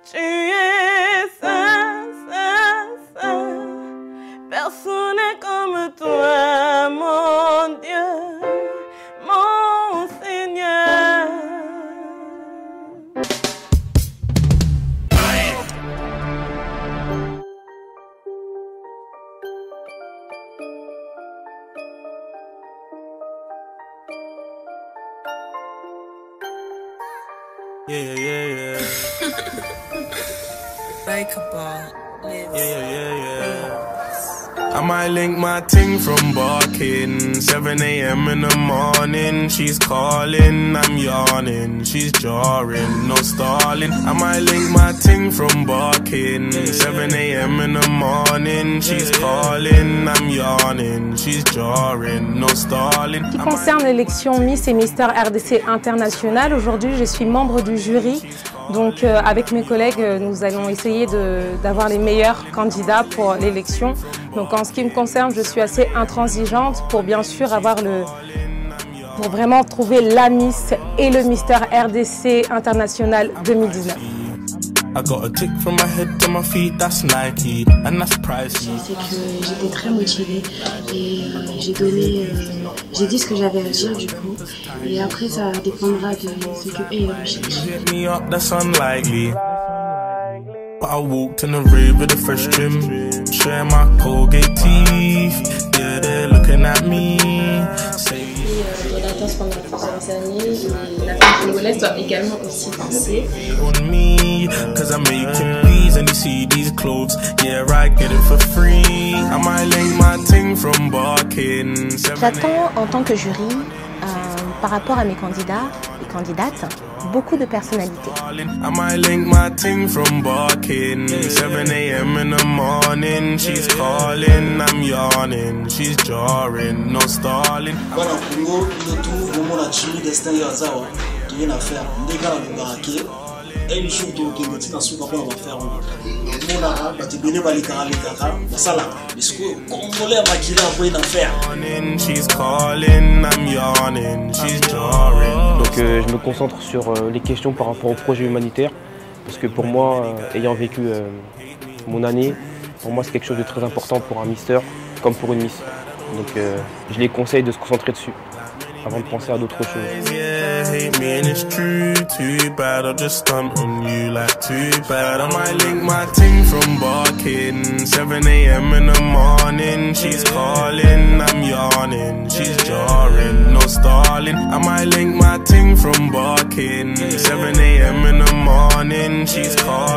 Tu es saint, saint, saint. Personne n'est comme toi, mon Dieu, mon Seigneur. Yeah. Like a ball, lives. Yeah. I might link my ting from barking. 7 a.m. in the morning. She's calling, I'm yawning. She's jarring, no stalling. I might link my ting from barking. 7 a.m. in the morning. She's calling, I'm yawning. She's jarring, no stalling. En ce qui concerne l'élection Miss et Mister RDC International, aujourd'hui je suis membre du jury. Donc avec mes collègues, nous allons essayer d'avoir les meilleurs candidats pour l'élection. Donc en ce qui me concerne, je suis assez intransigeante pour bien sûr pour vraiment trouver la Miss et le Mister RDC International 2019. C'est que j'étais très motivée et j'ai dit ce que j'avais à dire du coup. Et après ça dépendra de ce que eux recherchent. I walked in the rave with a fresh trim, share my Colgate teeth, yeah, they're looking at me. La danse pendant plusieurs années, et la femme congolaise doit également aussi danser. On me, cause I'm making peas and you see these clothes, yeah, I get it for free. I might link my ting from barking. J'attends en tant que jury, par rapport à mes candidats et candidates, beaucoup de personnalités. I might link my ting from barking. 7 a.m. in the morning. She's calling, I'm yawning. She's jarring, no stalling. Voilà, Congo, le tout, le monde a tué destin yazawa. Rien à faire. Des gars vont garaquer. Et le jour de Guémeti, dans ce qu'on va faire. Mon arabe, tu connais pas les caras, ça là. Parce que Congolais a maquillé un peu d'affaires. She's calling, I'm yawning. She's jarring. Donc je me concentre sur les questions par rapport au projet humanitaire. Parce que pour moi, ayant vécu mon année, pour moi c'est quelque chose de très important pour un mister comme pour une miss. Donc je les conseille de se concentrer dessus avant de penser à d'autres choses. Hate me and it's true, too bad I'll just stunt on you like too bad. I might link my ting from barking. 7 a.m. in the morning. She's calling, I'm yawning. She's jarring, no stalling. I might link my ting from barking. 7 a.m. in the morning. She's calling.